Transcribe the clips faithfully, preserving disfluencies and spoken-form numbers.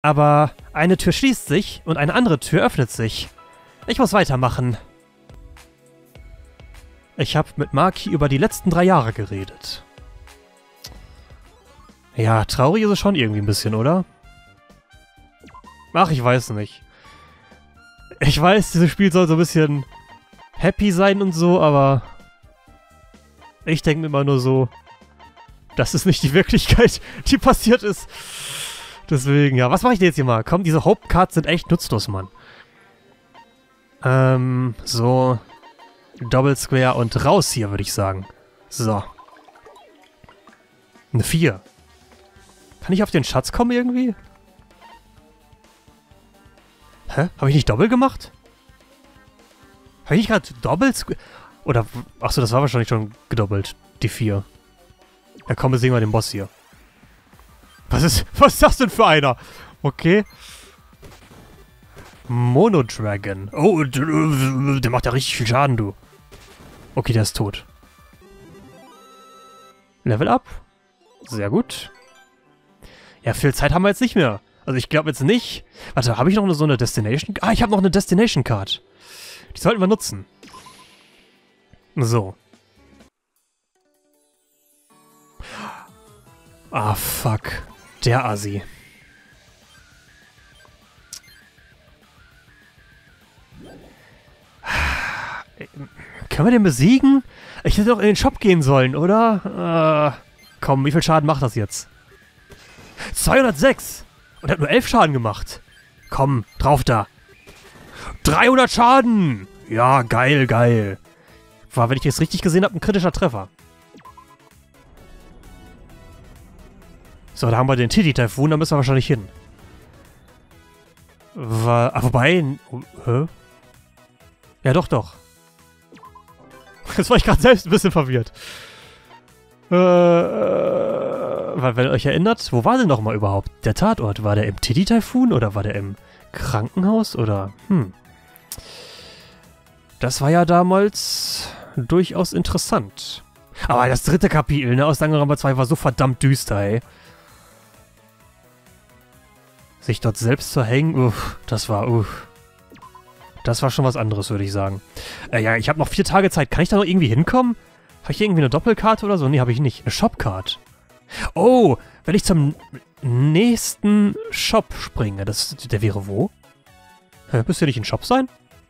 Aber eine Tür schließt sich und eine andere Tür öffnet sich. Ich muss weitermachen. Ich habe mit Maki über die letzten drei Jahre geredet. Ja, traurig ist es schon irgendwie ein bisschen, oder? Ach, ich weiß nicht. Ich weiß, dieses Spiel soll so ein bisschen happy sein und so, aber ich denke mir immer nur so, das ist nicht die Wirklichkeit, die passiert ist. Deswegen, ja, was mache ich denn jetzt hier mal? Komm, diese Hope-Cards sind echt nutzlos, Mann. Ähm, so. Double Square und raus hier, würde ich sagen. So. Eine vier. Kann ich auf den Schatz kommen irgendwie? Hä? Habe ich nicht Doppel gemacht? Habe ich nicht gerade Double Square? Oder, achso, das war wahrscheinlich schon gedoppelt. Die vier. Ja, komm, besiegen wir den Boss hier. Was ist, was ist das denn für einer? Okay. Monodragon. Oh, der macht ja richtig viel Schaden, du. Okay, der ist tot. Level up. Sehr gut. Ja, viel Zeit haben wir jetzt nicht mehr. Also ich glaube jetzt nicht. Warte, habe ich noch so eine Destination? Ah, ich habe noch eine Destination Card. Die sollten wir nutzen. So. Ah, fuck. Der Assi. Können wir den besiegen? Ich hätte doch in den Shop gehen sollen, oder? Äh, komm, wie viel Schaden macht das jetzt? zweihundertsechs! Und er hat nur elf Schaden gemacht. Komm, drauf da. dreihundert Schaden! Ja, geil, geil. War, wenn ich das richtig gesehen habe, ein kritischer Treffer. So, da haben wir den Titi-Typhoon, da müssen wir wahrscheinlich hin. War, ah, wobei... Oh, hä? Ja, doch, doch. Jetzt war ich gerade selbst ein bisschen verwirrt. Äh, äh, weil, wenn ihr euch erinnert, wo war denn nochmal überhaupt der Tatort? War der im Titi-Typhoon oder war der im Krankenhaus? Oder, hm. Das war ja damals durchaus interessant. Aber das dritte Kapitel, ne, aus Danganronpa zwei war so verdammt düster, ey. Sich dort selbst zu hängen, uff, das war, uff. Das war schon was anderes, würde ich sagen. Äh, ja, ich habe noch vier Tage Zeit. Kann ich da noch irgendwie hinkommen? Habe ich hier irgendwie eine Doppelkarte oder so? Nee, habe ich nicht. Eine Shopcard. Oh, wenn ich zum nächsten Shop springe, das, der wäre wo? Hä, müsste nicht ein Shop sein?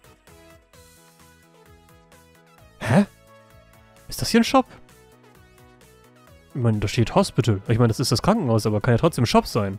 Hä? Ist das hier ein Shop? Ich meine, da steht Hospital. Ich meine, das ist das Krankenhaus, aber kann ja trotzdem ein Shop sein.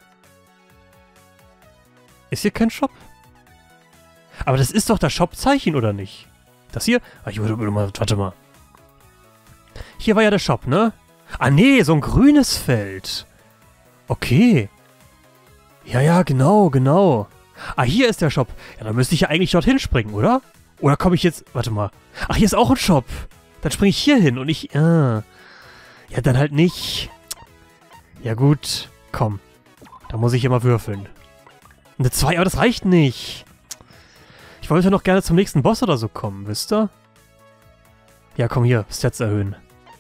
Ist hier kein Shop? Aber das ist doch das Shop-Zeichen, oder nicht? Das hier? Ah, ich würde mal, warte mal. Hier war ja der Shop, ne? Ah, nee, so ein grünes Feld. Okay. Ja, ja, genau, genau. Ah, hier ist der Shop. Ja, dann müsste ich ja eigentlich dorthin springen, oder? Oder komme ich jetzt... Warte mal. Ach, hier ist auch ein Shop. Dann springe ich hier hin und ich... Ah. Ja, dann halt nicht. Ja, gut. Komm. Da muss ich immer würfeln. Eine zwei, aber das reicht nicht. Ich wollte noch gerne zum nächsten Boss oder so kommen, wisst ihr? Ja, komm hier. Stats erhöhen.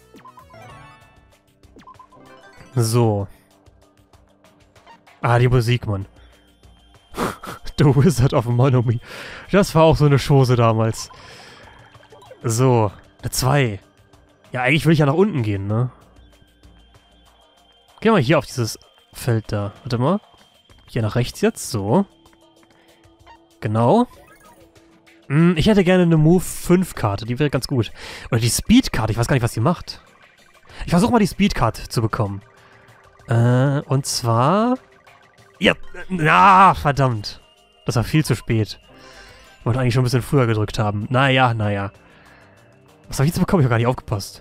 So. Ah, die Musik, Mann. The Wizard of Monomi. Das war auch so eine Chose damals. So. Eine zwei. Ja, eigentlich will ich ja nach unten gehen, ne? Geh mal hier auf dieses Feld da. Warte mal. Hier nach rechts jetzt. So. Genau. Hm, ich hätte gerne eine Move fünf Karte. Die wäre ganz gut. Oder die Speed Karte. Ich weiß gar nicht, was die macht. Ich versuche mal die Speed Karte zu bekommen. Äh, und zwar... Ja, na, verdammt. Das war viel zu spät. Ich wollte eigentlich schon ein bisschen früher gedrückt haben. Naja, naja. Was habe ich jetzt bekommen? Ich habe gar nicht aufgepasst.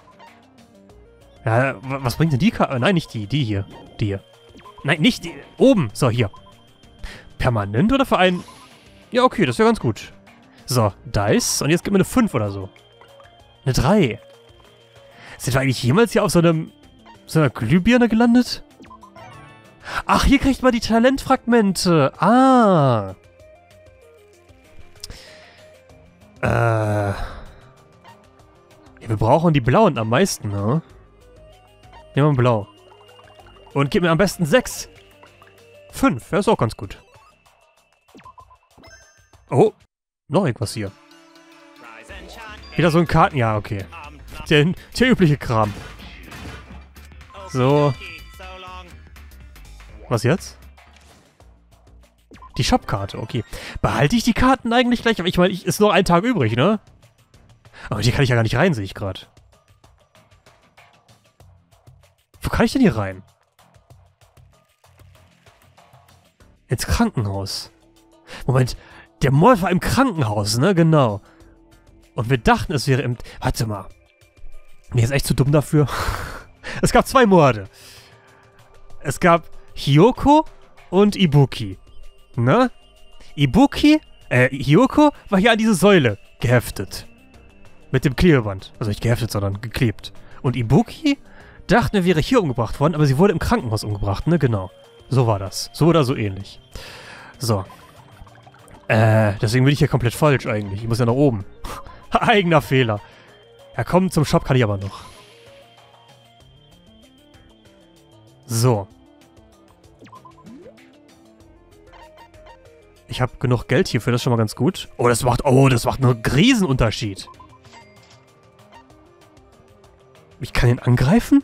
Ja, was bringt denn die Karte? Nein, nicht die. Die hier. Die hier. Nein, nicht die. Oben. So, hier. Permanent oder für einen... Ja, okay, das wäre ganz gut. So, Dice. Und jetzt gibt mir eine fünf oder so. Eine drei. Sind wir eigentlich jemals hier auf so einem... so einer Glühbirne gelandet? Ach, hier kriegt man die Talentfragmente. Ah. Äh. Ja, wir brauchen die blauen am meisten, ne? Nehmen wir blau. Und gib mir am besten sechs. Fünf, ja, ist auch ganz gut. Oh, noch irgendwas hier. Wieder so ein Karten... Ja, okay. Der, der übliche Kram. So. Was jetzt? Die Shopkarte, okay. Behalte ich die Karten eigentlich gleich? Aber ich meine, ist noch ein Tag übrig, ne? Aber die kann ich ja gar nicht rein, sehe ich gerade. Wo kann ich denn hier rein? Ins Krankenhaus. Moment, der Mord war im Krankenhaus, ne? Genau. Und wir dachten, es wäre im... Warte mal. Mir ist echt zu dumm dafür. Es gab zwei Morde. Es gab Hiyoko und Ibuki. Ne? Ibuki, äh, Hiyoko war hier an diese Säule geheftet. Mit dem Klebeband. Also nicht geheftet, sondern geklebt. Und Ibuki dachten, er wäre hier umgebracht worden, aber sie wurde im Krankenhaus umgebracht, ne? Genau. So war das. So oder so ähnlich. So. Äh, deswegen bin ich hier komplett falsch eigentlich. Ich muss ja nach oben. Eigener Fehler. Ja, komm, zum Shop kann ich aber noch. So. Ich habe genug Geld hierfür, das ist schon mal ganz gut. Oh, das macht, oh, das macht einen Riesenunterschied. Ich kann ihn angreifen?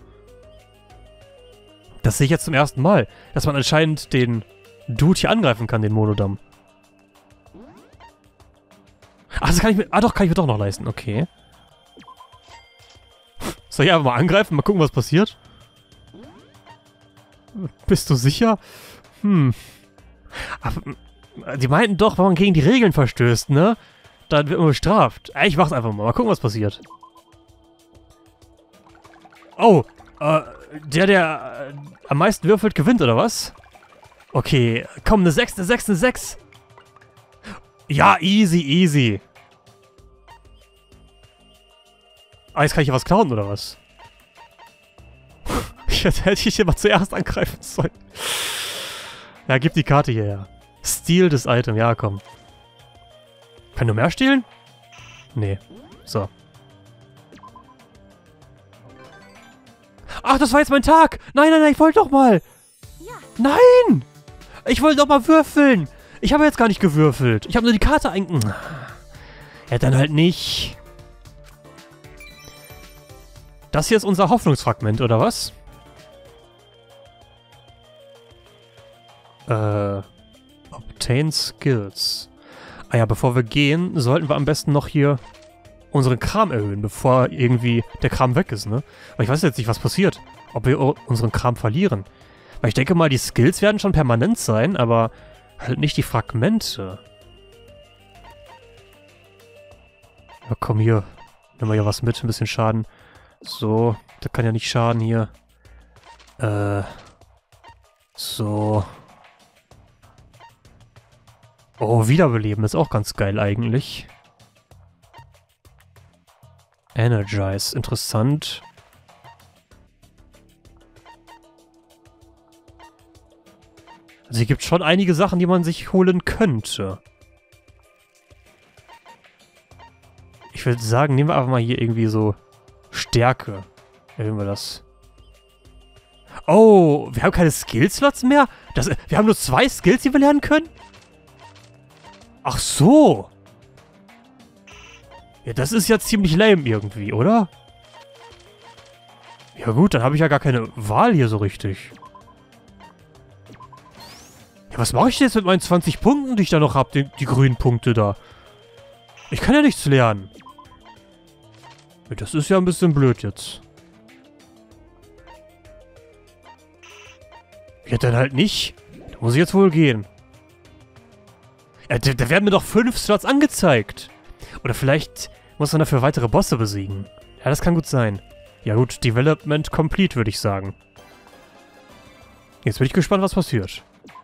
Das sehe ich jetzt zum ersten Mal. Dass man anscheinend den Dude hier angreifen kann, den Monodam. Ach, das kann ich mir... Ah, doch, kann ich mir doch noch leisten. Okay. Soll ich einfach mal angreifen? Mal gucken, was passiert? Bist du sicher? Hm. Aber, die meinten doch, wenn man gegen die Regeln verstößt, ne? Dann wird man bestraft. Ich mach's einfach mal. Mal gucken, was passiert. Oh, äh, der, der äh, am meisten würfelt, gewinnt, oder was? Okay, komm, eine sechs, eine sechs, eine sechs. Ja, easy, easy. Ah, jetzt kann ich hier was klauen, oder was? Jetzt hätte ich hier mal zuerst angreifen sollen. Ja, gib die Karte hierher. Steal das Item, ja, komm. Kann du mehr stehlen? Nee. So. Ach, das war jetzt mein Tag! Nein, nein, nein, ich wollte doch mal! Ja. Nein! Ich wollte doch mal würfeln! Ich habe jetzt gar nicht gewürfelt. Ich habe nur die Karte ein... Ja, dann halt nicht. Das hier ist unser Hoffnungsfragment, oder was? Äh... Obtain Skills. Ah ja, bevor wir gehen, sollten wir am besten noch hier unseren Kram erhöhen, bevor irgendwie der Kram weg ist, ne? Weil ich weiß jetzt nicht, was passiert. Ob wir unseren Kram verlieren. Weil ich denke mal, die Skills werden schon permanent sein, aber halt nicht die Fragmente. Ja, komm hier. Nehmen wir ja was mit, ein bisschen Schaden. So, der kann ja nicht schaden hier. Äh. So. Oh, Wiederbeleben ist auch ganz geil eigentlich. Energize, interessant. Also hier gibt es schon einige Sachen, die man sich holen könnte. Ich würde sagen, nehmen wir einfach mal hier irgendwie so Stärke. Erhöhen wir das. Oh, wir haben keine Skill-Slots mehr? Das, wir haben nur zwei Skills, die wir lernen können? Ach so. Ja, das ist ja ziemlich lame irgendwie, oder? Ja gut, dann habe ich ja gar keine Wahl hier so richtig. Ja, was mache ich denn jetzt mit meinen zwanzig Punkten, die ich da noch habe, die, die grünen Punkte da? Ich kann ja nichts lernen. Ja, das ist ja ein bisschen blöd jetzt. Ja, dann halt nicht. Da muss ich jetzt wohl gehen. Ja, da, da werden mir doch fünf Slots angezeigt. Oder vielleicht muss man dafür weitere Bosse besiegen. Ja, das kann gut sein. Ja gut, Development complete, würde ich sagen. Jetzt bin ich gespannt, was passiert.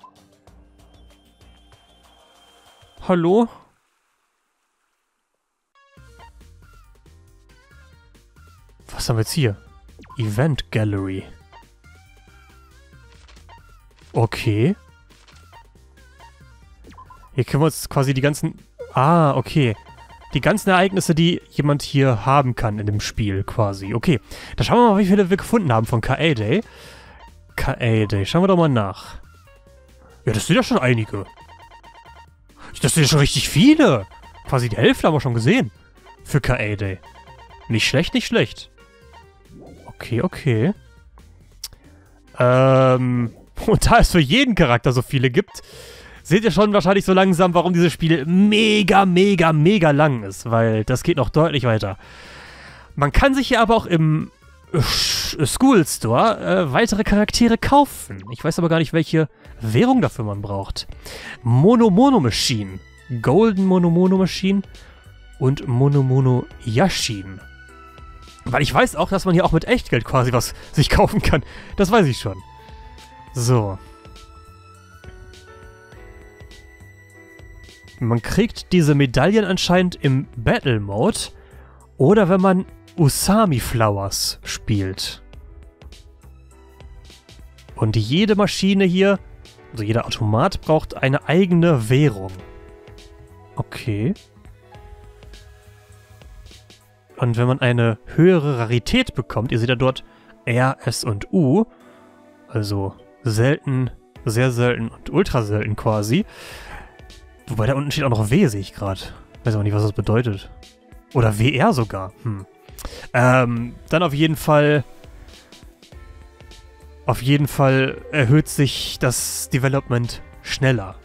Hallo? Was haben wir jetzt hier? Event Gallery. Okay. Hier können wir uns quasi die ganzen... Ah, okay. Die ganzen Ereignisse, die jemand hier haben kann in dem Spiel quasi. Okay, da schauen wir mal, wie viele wir gefunden haben von K A Day. K A Day, schauen wir doch mal nach. Ja, das sind ja schon einige. Das sind ja schon richtig viele. Quasi die Hälfte haben wir schon gesehen. Für K A-Day. Nicht schlecht, nicht schlecht. Okay, okay. Ähm, und da es für jeden Charakter so viele gibt, seht ihr schon wahrscheinlich so langsam, warum dieses Spiel mega, mega, mega lang ist. Weil das geht noch deutlich weiter. Man kann sich hier aber auch im School Store äh, weitere Charaktere kaufen. Ich weiß aber gar nicht, welche Währung dafür man braucht. Mono Mono Machine. Golden Mono Mono Machine und Mono Mono Yashin. Weil ich weiß auch, dass man hier auch mit Echtgeld quasi was sich kaufen kann. Das weiß ich schon. So. Man kriegt diese Medaillen anscheinend im Battle Mode oder wenn man Usami Flowers spielt. Und jede Maschine hier, also jeder Automat, braucht eine eigene Währung. Okay. Und wenn man eine höhere Rarität bekommt, ihr seht ja dort R, S und U, also selten, sehr selten und ultra selten quasi. Wobei da unten steht auch noch W, sehe ich gerade. Weiß aber nicht, was das bedeutet. Oder W R sogar. Hm. Ähm, dann auf jeden Fall... Auf jeden Fall erhöht sich das Development schneller.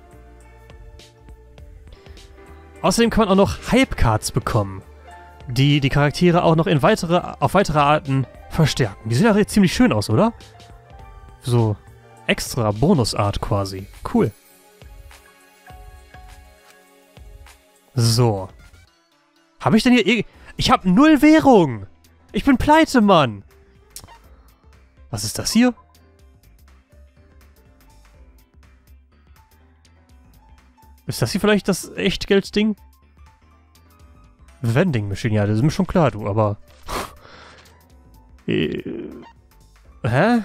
Außerdem kann man auch noch Hype-Cards bekommen, die die Charaktere auch noch in weitere, auf weitere Arten verstärken. Die sehen ja ziemlich schön aus, oder? So extra Bonusart quasi. Cool. So. Habe ich denn hier... Ich habe null Währung! Ich bin pleite, Mann! Was ist das hier? Ist das hier vielleicht das Echtgeldding? Vending Machine, ja, das ist mir schon klar, du, aber... äh, hä?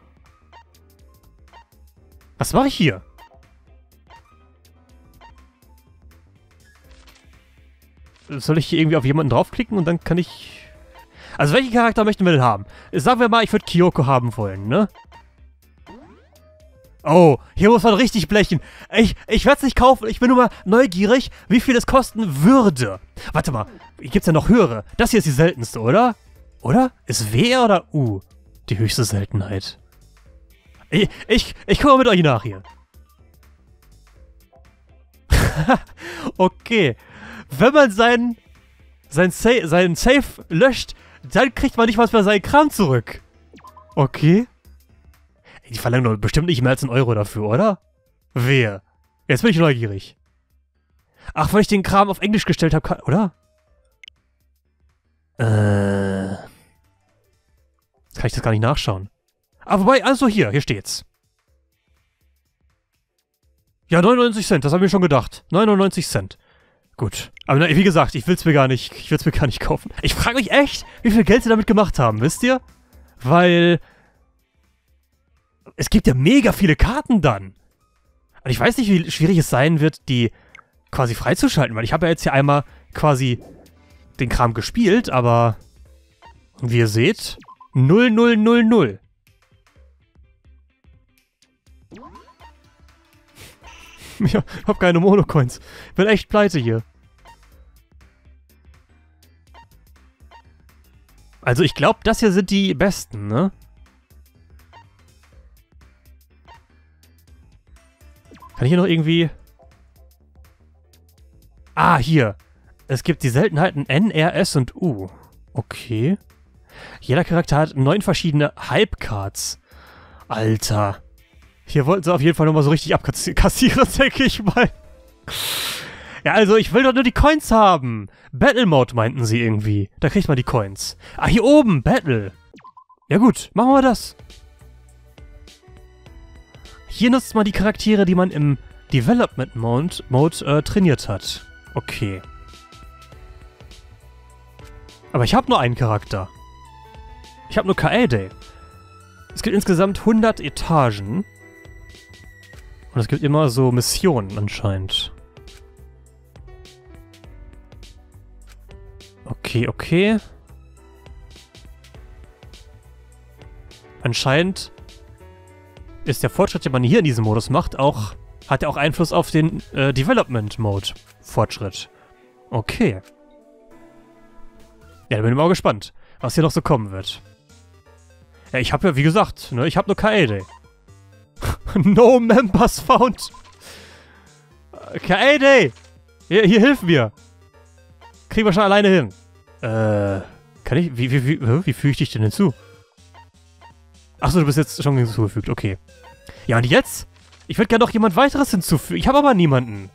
Was mache ich hier? Soll ich hier irgendwie auf jemanden draufklicken und dann kann ich... Also welchen Charakter möchten wir denn haben? Sagen wir mal, ich würde Kyoko haben wollen, ne? Oh, hier muss man richtig blechen. Ich, ich werde es nicht kaufen, ich bin nur mal neugierig, wie viel es kosten würde. Warte mal, gibt's ja noch höhere? Das hier ist die seltenste, oder? Oder? Ist W oder U die höchste Seltenheit? Ich, ich, ich gucke mal mit euch nach hier. Okay. Wenn man seinen, sein Sa seinen Safe löscht, dann kriegt man nicht mal seinen Kram zurück. Okay. Die verlangen doch bestimmt nicht mehr als einen Euro dafür, oder? Wer? Jetzt bin ich neugierig. Ach, weil ich den Kram auf Englisch gestellt habe, oder? Äh. Kann ich das gar nicht nachschauen. Ah, wobei, also hier, hier steht's. Ja, neunundneunzig Cent, das habe ich mir schon gedacht. neunundneunzig Cent. Gut. Aber na, wie gesagt, ich will's mir gar nicht, ich will's mir gar nicht kaufen. Ich frage mich echt, wie viel Geld sie damit gemacht haben, wisst ihr? Weil... Es gibt ja mega viele Karten dann. Und ich weiß nicht, wie schwierig es sein wird, die quasi freizuschalten, weil ich habe ja jetzt hier einmal quasi den Kram gespielt, aber wie ihr seht, null null null null. Ich hab keine Monocoins. Bin echt pleite hier. Also ich glaube, das hier sind die besten, ne? Kann ich hier noch irgendwie... Ah, hier. Es gibt die Seltenheiten N, R, S und U. Okay. Jeder Charakter hat neun verschiedene Hype-Cards. Alter. Hier wollten sie auf jeden Fall nochmal so richtig abkassieren, denke ich mal. Ja, also ich will doch nur die Coins haben. Battle Mode meinten sie irgendwie. Da kriegt man die Coins. Ah, hier oben, Battle. Ja gut, machen wir das. Hier nutzt man die Charaktere, die man im Development Mode, Mode äh, trainiert hat. Okay. Aber ich habe nur einen Charakter. Ich habe nur K A-Day. Es gibt insgesamt hundert Etagen. Und es gibt immer so Missionen anscheinend. Okay, okay. Anscheinend ist der Fortschritt, den man hier in diesem Modus macht, auch, hat er auch Einfluss auf den äh, Development-Mode-Fortschritt. Okay. Ja, da bin ich mal gespannt, was hier noch so kommen wird. Ja, ich habe ja, wie gesagt, ne, ich habe nur Kaede. No members found. Kaede! Hier, hier, hilf mir! Kriegen wir schon alleine hin. Äh, kann ich, wie, wie, wie, wie füge ich dich denn hinzu? Achso, du bist jetzt schon hinzugefügt, okay. Ja, und jetzt? Ich würde gerne noch jemand weiteres hinzufügen. Ich habe aber niemanden.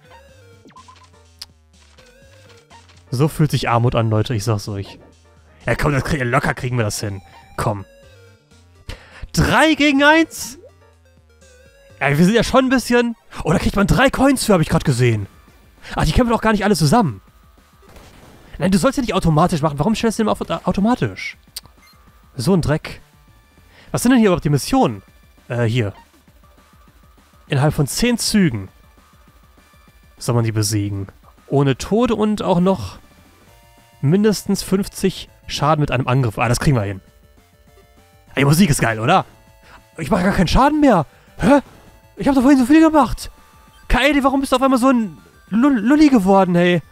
So fühlt sich Armut an, Leute, ich sag's euch. Ja, komm, das krieg, locker kriegen wir das hin. Komm. Drei gegen eins? Ja, wir sind ja schon ein bisschen... Oh, da kriegt man drei Coins für, habe ich gerade gesehen. Ach, die kämpfen doch gar nicht alle zusammen. Nein, du sollst ja nicht automatisch machen. Warum stellst du den auf automatisch? So ein Dreck. Was sind denn hier überhaupt die Missionen? Äh, hier. Innerhalb von zehn Zügen soll man die besiegen. Ohne Tode und auch noch mindestens fünfzig Schaden mit einem Angriff. Ah, das kriegen wir hin. Ey, Musik ist geil, oder? Ich mache gar keinen Schaden mehr. Hä? Ich habe doch vorhin so viel gemacht. Kaede, warum bist du auf einmal so ein Lull Lulli geworden, hey?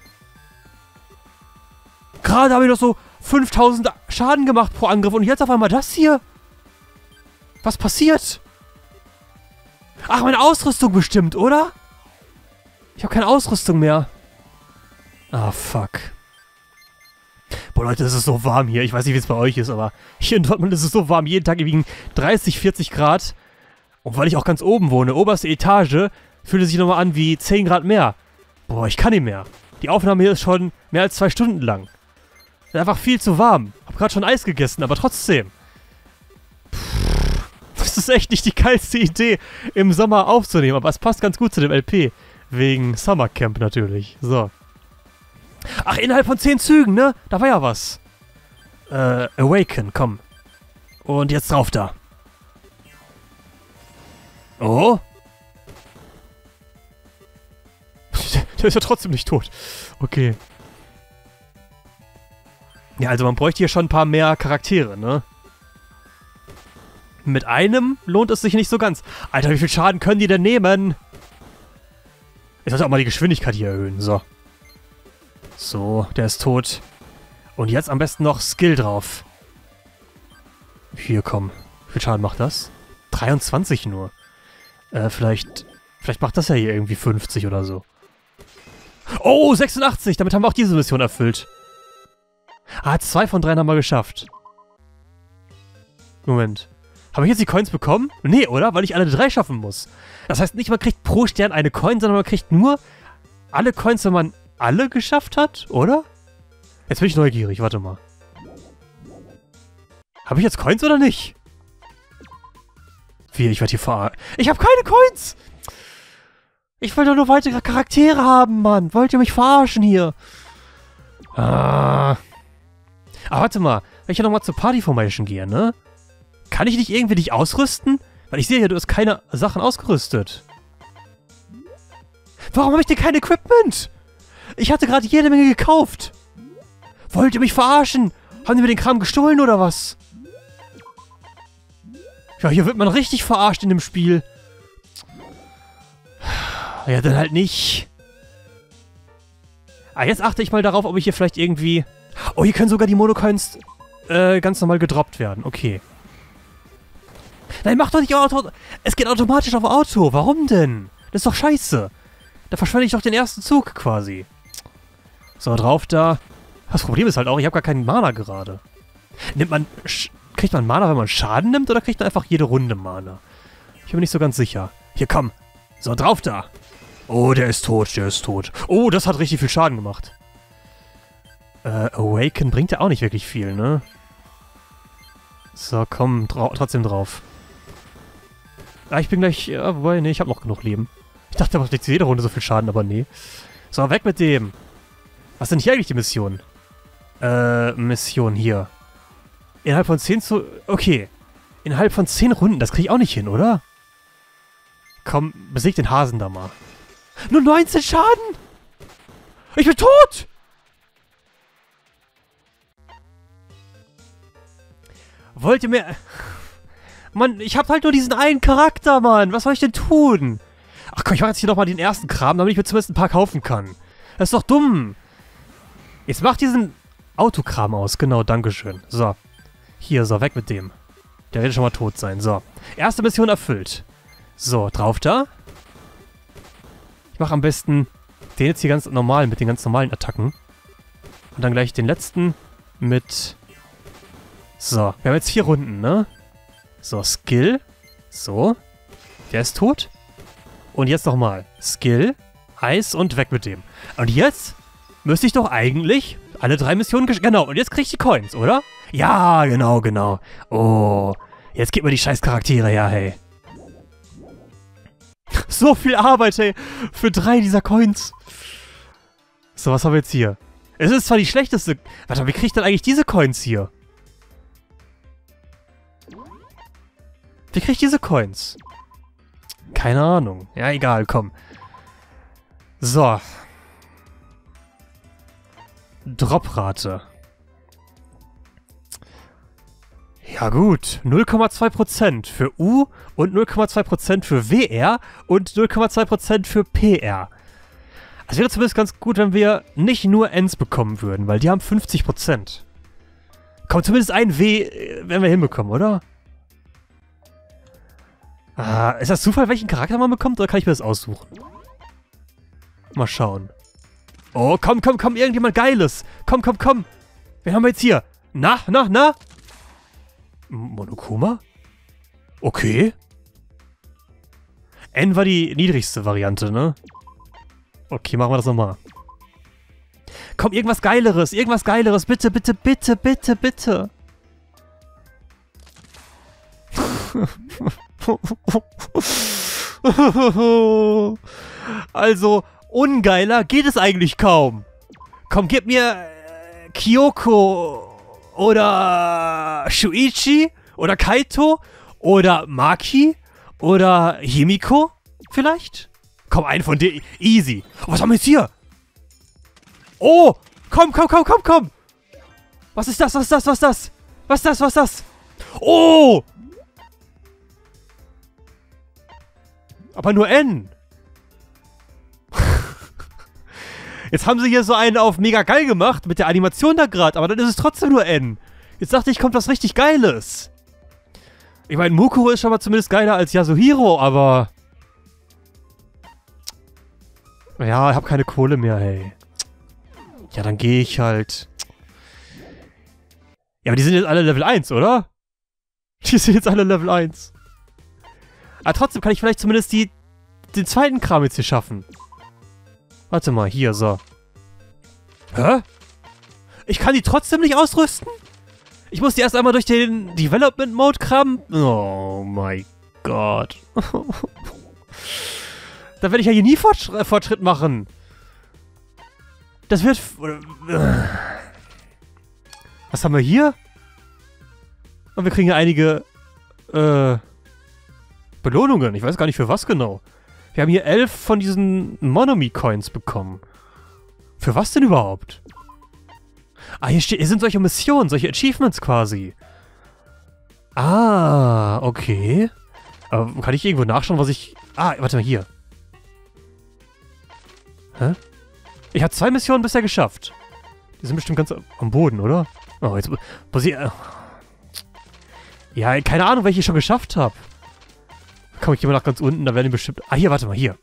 Gerade habe ich noch so fünftausend Schaden gemacht pro Angriff und jetzt auf einmal das hier? Was passiert? Ach, meine Ausrüstung bestimmt, oder? Ich habe keine Ausrüstung mehr. Ah, fuck. Boah, Leute, es ist so warm hier. Ich weiß nicht, wie es bei euch ist, aber hier in Dortmund ist es so warm. Jeden Tag wiegen dreißig, vierzig Grad. Und weil ich auch ganz oben wohne, oberste Etage, fühlt es sich nochmal an wie zehn Grad mehr. Boah, ich kann nicht mehr. Die Aufnahme hier ist schon mehr als zwei Stunden lang. Ist einfach viel zu warm. Hab gerade schon Eis gegessen, aber trotzdem. Pff, das ist echt nicht die geilste Idee, im Sommer aufzunehmen. Aber es passt ganz gut zu dem L P. Wegen Summer Camp natürlich. So. Ach, innerhalb von zehn Zügen, ne? Da war ja was. Äh, Awaken, komm. Und jetzt drauf da. Oh? Der ist ja trotzdem nicht tot. Okay. Ja, also man bräuchte hier schon ein paar mehr Charaktere, ne? Mit einem lohnt es sich nicht so ganz. Alter, wie viel Schaden können die denn nehmen? Ich sollte auch mal die Geschwindigkeit hier erhöhen, so. So, der ist tot. Und jetzt am besten noch Skill drauf. Hier, komm. Wie viel Schaden macht das? dreiundzwanzig nur. Äh, vielleicht... Vielleicht macht das ja hier irgendwie fünfzig oder so. Oh, sechsundachtzig! Damit haben wir auch diese Mission erfüllt. Ah, zwei von drei haben wir geschafft. Moment. Habe ich jetzt die Coins bekommen? Nee, oder? Weil ich alle drei schaffen muss. Das heißt nicht, man kriegt pro Stern eine Coin, sondern man kriegt nur alle Coins, wenn man alle geschafft hat, oder? Jetzt bin ich neugierig, warte mal. Habe ich jetzt Coins oder nicht? Wie, ich werde hier verarscht. Ich habe keine Coins! Ich will doch nur weitere Charaktere haben, Mann. Wollt ihr mich verarschen hier? Ah. Aber warte mal, wenn ich ja nochmal zur Party Formation gehe, ne? Kann ich nicht irgendwie dich ausrüsten? Weil ich sehe ja, du hast keine Sachen ausgerüstet. Warum habe ich denn kein Equipment? Ich hatte gerade jede Menge gekauft. Wollt ihr mich verarschen? Haben die mir den Kram gestohlen oder was? Ja, hier wird man richtig verarscht in dem Spiel. Ja, dann halt nicht. Ah, jetzt achte ich mal darauf, ob ich hier vielleicht irgendwie... Oh, hier können sogar die Monocoins äh, ganz normal gedroppt werden. Okay. Nein, mach doch nicht Auto. Es geht automatisch auf Auto. Warum denn? Das ist doch scheiße. Da verschwende ich doch den ersten Zug quasi. So, drauf da. Das Problem ist halt auch, ich habe gar keinen Mana gerade. Nimmt man... Kriegt man Mana, wenn man Schaden nimmt, oder kriegt man einfach jede Runde Mana? Ich bin mir nicht so ganz sicher. Hier, komm. So, drauf da. Oh, der ist tot, der ist tot. Oh, das hat richtig viel Schaden gemacht. Äh, Awaken bringt ja auch nicht wirklich viel, ne? So, komm, dra trotzdem drauf. Ah, ich bin gleich... Ja, wobei, nee, ich habe noch genug Leben. Ich dachte, der macht jetzt jede Runde so viel Schaden, aber nee. So, weg mit dem. Was sind hier eigentlich die Missionen? Äh, Mission hier. Innerhalb von zehn zu... Okay. Innerhalb von zehn Runden, das kriege ich auch nicht hin, oder? Komm, besieg den Hasen da mal. Nur neunzehn Schaden! Ich bin tot! Wollt ihr mir... Mann, ich hab halt nur diesen einen Charakter, Mann. Was soll ich denn tun? Ach komm, ich mach jetzt hier nochmal den ersten Kram, damit ich mir zumindest ein paar kaufen kann. Das ist doch dumm. Jetzt mach diesen Autokram aus. Genau, dankeschön. So. Hier, so, weg mit dem. Der wird schon mal tot sein. So. Erste Mission erfüllt. So, drauf da. Ich mache am besten den jetzt hier ganz normal, mit den ganz normalen Attacken. Und dann gleich den letzten mit... So, wir haben jetzt vier Runden, ne? So, Skill. So. Der ist tot. Und jetzt nochmal. Skill, Eis und weg mit dem. Und jetzt müsste ich doch eigentlich alle drei Missionen... Genau, und jetzt krieg ich die Coins, oder? Ja, genau, genau. Oh, jetzt gib mir die scheiß Charaktere her, hey. So viel Arbeit, hey, für drei dieser Coins. So, was haben wir jetzt hier? Es ist zwar die schlechteste... Warte, wie krieg ich denn eigentlich diese Coins hier? Wie krieg ich diese Coins? Keine Ahnung. Ja, egal, komm. So. Droprate. Ja gut, null Komma zwei Prozent für U und null Komma zwei Prozent für W R und null Komma zwei Prozent für P R. Also wäre zumindest ganz gut, wenn wir nicht nur Ns bekommen würden, weil die haben fünfzig Prozent. Komm, zumindest ein W werden wir hinbekommen, oder? Ah, ist das Zufall, welchen Charakter man bekommt, oder kann ich mir das aussuchen? Mal schauen. Oh, komm, komm, komm, irgendjemand Geiles. Komm, komm, komm. Wen haben wir jetzt hier? Na, na, na? Monokuma? Okay. N war die niedrigste Variante, ne? Okay, machen wir das nochmal. Komm, irgendwas Geileres, irgendwas Geileres. Bitte, bitte, bitte, bitte, bitte. Also, ungeiler geht es eigentlich kaum. Komm, gib mir äh, Kyoko oder Shuichi oder Kaito oder Maki oder Himiko vielleicht? Komm, einen von denen. Easy. Oh, was haben wir jetzt hier? Oh, komm, komm, komm, komm, komm. Was ist das? Was ist das? Was ist das? Was ist das? Was ist das? Oh! Aber nur N. Jetzt haben sie hier so einen auf mega geil gemacht mit der Animation da gerade, aber dann ist es trotzdem nur N. Jetzt dachte ich, kommt was richtig Geiles. Ich meine, Mukuro ist schon mal zumindest geiler als Yasuhiro, aber... Ja, ich habe keine Kohle mehr, hey. Ja, dann gehe ich halt... Ja, aber die sind jetzt alle Level eins, oder? Die sind jetzt alle Level eins. Aber trotzdem kann ich vielleicht zumindest die, den zweiten Kram jetzt hier schaffen. Warte mal, hier, so. Hä? Ich kann die trotzdem nicht ausrüsten? Ich muss die erst einmal durch den Development Mode kramen? Oh mein Gott. Da werde ich ja hier nie Fortschritt, Fortschritt machen. Das wird... Was haben wir hier? Und wir kriegen ja einige... Äh... Belohnungen. Ich weiß gar nicht für was genau. Wir haben hier elf von diesen Monomi-Coins bekommen. Für was denn überhaupt? Ah, hier, steht, hier sind solche Missionen, solche Achievements quasi. Ah, okay. Aber kann ich irgendwo nachschauen, was ich... Ah, warte mal, hier. Hä? Ich habe zwei Missionen bisher geschafft. Die sind bestimmt ganz am Boden, oder? Oh, jetzt muss ich... Äh, ja, keine Ahnung, welche ich schon geschafft habe. Komm, ich gehe mal nach ganz unten, da werden die bestimmt... Ah, hier, warte mal, hier.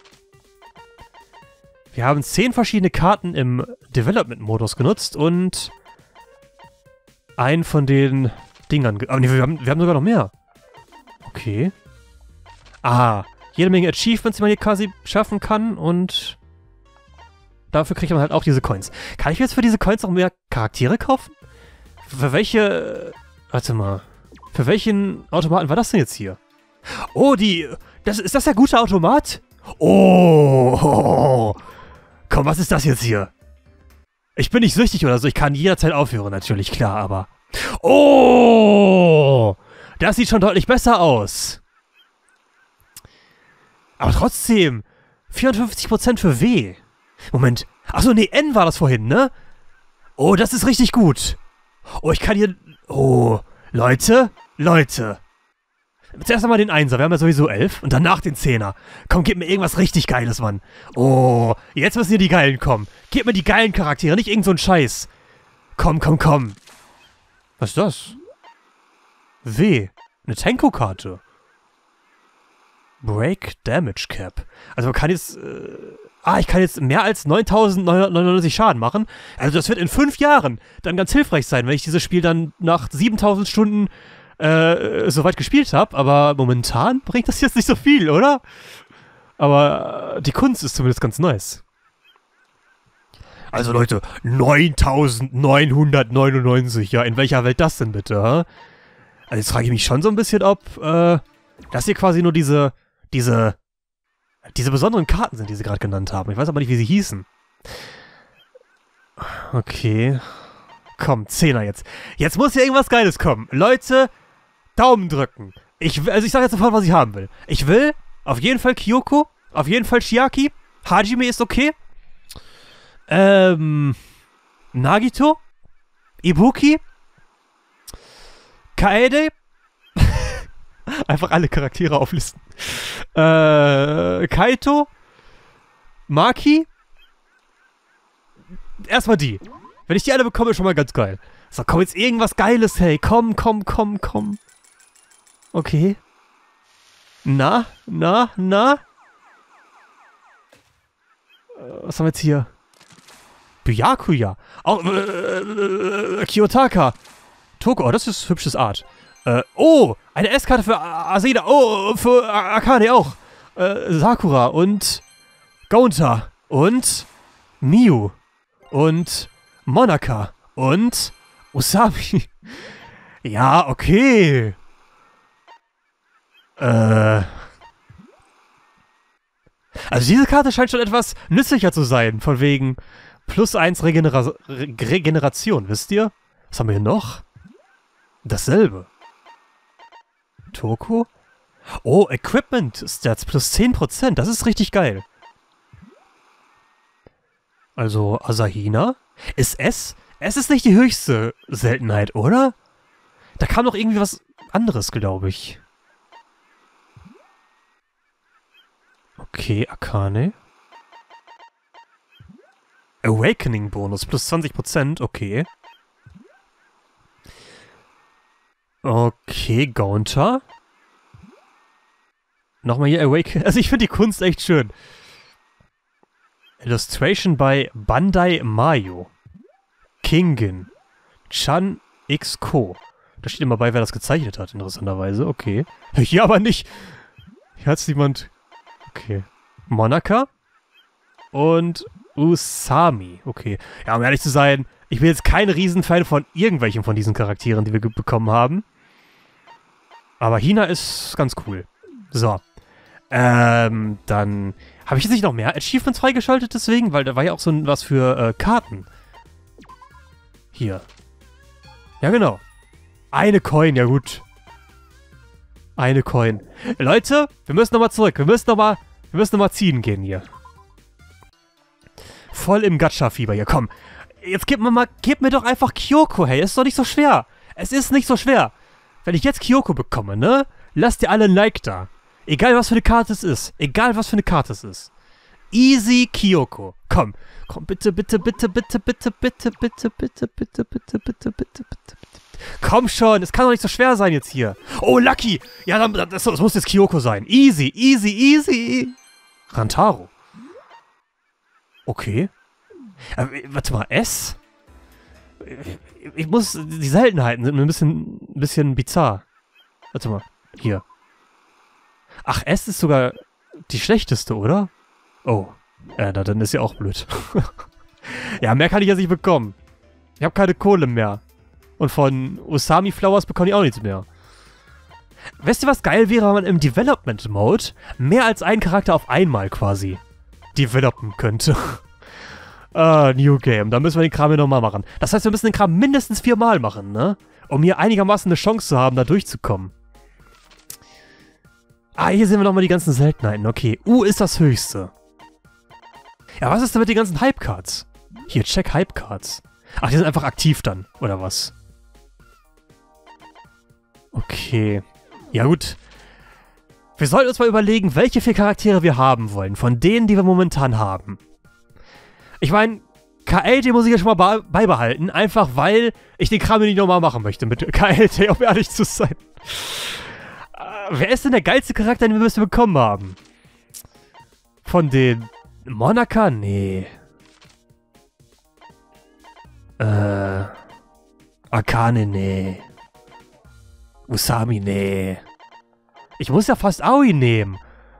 Wir haben zehn verschiedene Karten im Development-Modus genutzt und einen von den Dingern... Aber nee, wir haben, wir haben sogar noch mehr. Okay. Ah, jede Menge Achievements, die man hier quasi schaffen kann und dafür kriegt man halt auch diese Coins. Kann ich jetzt für diese Coins noch mehr Charaktere kaufen? Für welche... Warte mal. Für welchen Automaten war das denn jetzt hier? Oh, die... Das, ist das der gute Automat? Oh, oh. Komm, was ist das jetzt hier? Ich bin nicht süchtig oder so. Ich kann jederzeit aufhören, natürlich, klar, aber... Oh! Das sieht schon deutlich besser aus. Aber trotzdem... vierundfünfzig Prozent für W. Moment. Achso, nee, N war das vorhin, ne? Oh, das ist richtig gut. Oh, ich kann hier... Oh, Leute, Leute... Zuerst einmal den Einser, wir haben ja sowieso elf. Und danach den Zehner. Komm, gib mir irgendwas richtig Geiles, Mann. Oh, jetzt müssen hier die Geilen kommen. Gib mir die geilen Charaktere, nicht irgend so ein Scheiß. Komm, komm, komm. Was ist das? W. Eine Tenko-Karte. Break Damage Cap. Also man kann jetzt... Äh, ah, ich kann jetzt mehr als neuntausendneunhundertneunundneunzig Schaden machen. Also das wird in fünf Jahren dann ganz hilfreich sein, wenn ich dieses Spiel dann nach siebentausend Stunden äh, soweit gespielt habe. Aber momentan bringt das jetzt nicht so viel, oder? Aber äh, die Kunst ist zumindest ganz nice. Also Leute, neuntausendneunhundertneunundneunzig, ja, in welcher Welt das denn bitte, ha? Also jetzt frage ich mich schon so ein bisschen, ob äh, das hier quasi nur diese, diese, diese besonderen Karten sind, die sie gerade genannt haben. Ich weiß aber nicht, wie sie hießen. Okay. Komm, Zehner jetzt. Jetzt muss hier irgendwas Geiles kommen. Leute, Daumen drücken. Ich, also ich sage jetzt sofort, was ich haben will. Ich will auf jeden Fall Kyoko, auf jeden Fall Chiaki. Hajime ist okay. Ähm, Nagito. Ibuki. Kaede. Einfach alle Charaktere auflisten. Äh, Kaito. Maki. Erstmal die. Wenn ich die alle bekomme, ist schon mal ganz geil. So, komm, jetzt irgendwas Geiles, hey. Komm, komm, komm, komm. Okay. Na, na, na. Äh, was haben wir jetzt hier? Byakuya. Auch, äh, äh, Kiyotaka. Toko, oh, das ist hübsches Art. Äh, oh, eine S-Karte für Aseda. Oh, für Akane auch. Äh, Sakura und Gonta und Miu und Monaka und Usami. Ja, okay. Äh. Also diese Karte scheint schon etwas nützlicher zu sein, von wegen plus eins Regenera Re Regeneration, wisst ihr? Was haben wir hier noch? Dasselbe. Toko? Oh, Equipment Stats plus zehn Prozent. Das ist richtig geil. Also, Asahina? Ist S? S ist nicht die höchste Seltenheit, oder? Da kam doch irgendwie was anderes, glaube ich. Okay, Akane. Awakening Bonus plus zwanzig Prozent, okay. Okay, Gonta. Nochmal hier Awaken. Also ich finde die Kunst echt schön. Illustration bei Bandai Mayo. Kingin. Chan X Ko. Da steht immer bei, wer das gezeichnet hat, interessanterweise. Okay. Hier aber nicht. Hier hat es jemand... Okay. Monaka. Und Usami. Okay. Ja, um ehrlich zu sein, ich bin jetzt kein Riesenfan von irgendwelchen von diesen Charakteren, die wir bekommen haben. Aber Hina ist ganz cool. So. Ähm, dann... Habe ich jetzt nicht noch mehr Achievements freigeschaltet deswegen? Weil da war ja auch so ein, was für äh, Karten. Hier. Ja, genau. Eine Coin, ja gut. Eine Coin. Leute, wir müssen nochmal zurück. Wir müssen nochmal... Wir müssen nochmal ziehen gehen hier. Voll im Gacha-Fieber hier. Komm. Jetzt gib mir mal... Gib mir doch einfach Kyoko, hey. Ist doch nicht so schwer. Es ist nicht so schwer. Wenn ich jetzt Kyoko bekomme, ne? Lasst ihr alle ein Like da. Egal, was für eine Karte es ist. Egal, was für eine Karte es ist. Easy Kyoko. Komm. Komm, bitte, bitte, bitte, bitte, bitte, bitte, bitte, bitte, bitte, bitte, bitte, bitte, bitte. Komm schon, es kann doch nicht so schwer sein jetzt hier. Oh, Lucky. Ja, dann, das, das muss jetzt Kyoko sein. Easy, easy, easy. Rantaro. Okay. Äh, warte mal, S? Ich muss, die Seltenheiten sind ein bisschen, ein bisschen bizarr. Warte mal, hier. Ach, S ist sogar die schlechteste, oder? Oh. Ja, na, dann ist ja auch blöd. Ja, mehr kann ich jetzt nicht bekommen. Ich habe keine Kohle mehr. Und von Usami Flowers bekomme ich auch nichts mehr. Wisst ihr, was geil wäre, wenn man im Development Mode mehr als einen Charakter auf einmal quasi developen könnte? Ah, New Game. Da müssen wir den Kram hier nochmal machen. Das heißt, wir müssen den Kram mindestens viermal machen, ne? Um hier einigermaßen eine Chance zu haben, da durchzukommen. Ah, hier sehen wir nochmal die ganzen Seltenheiten. Okay, U ist das höchste. Ja, was ist denn mit den ganzen Hype-Cards? Hier, check Hype-Cards. Ach, die sind einfach aktiv dann, oder was? Okay. Ja gut, Wir sollten uns mal überlegen, welche vier Charaktere wir haben wollen, von denen, die wir momentan haben. Ich meine, K L T muss ich ja schon mal beibehalten, einfach weil ich den Kram nicht nochmal machen möchte mit K L T, um ehrlich zu sein. Äh, wer ist denn der geilste Charakter, den wir bisher bekommen haben? Von den Monaka? Nee. Äh. Akane? Nee. Usami? Nee. Ich muss ja fast Aoi nehmen.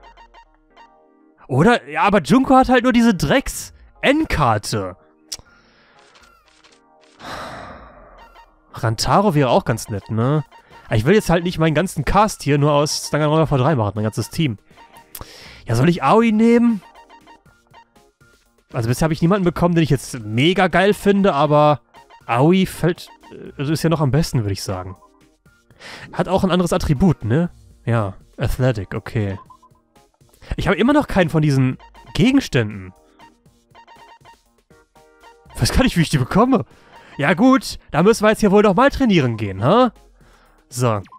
Oder? Ja, aber Junko hat halt nur diese Drecks-Endkarte. Rantaro wäre auch ganz nett, ne? Ich will jetzt halt nicht meinen ganzen Cast hier nur aus Danganronpa V drei machen, mein ganzes Team. Ja, soll ich Aoi nehmen? Also bisher habe ich niemanden bekommen, den ich jetzt mega geil finde, aber Aoi fällt, also ist ja noch am besten, würde ich sagen. Hat auch ein anderes Attribut, ne? Ja, Athletic, okay. Ich habe immer noch keinen von diesen Gegenständen. Ich weiß gar nicht, wie ich die bekomme. Ja gut, da müssen wir jetzt hier wohl noch mal trainieren gehen, ha? So.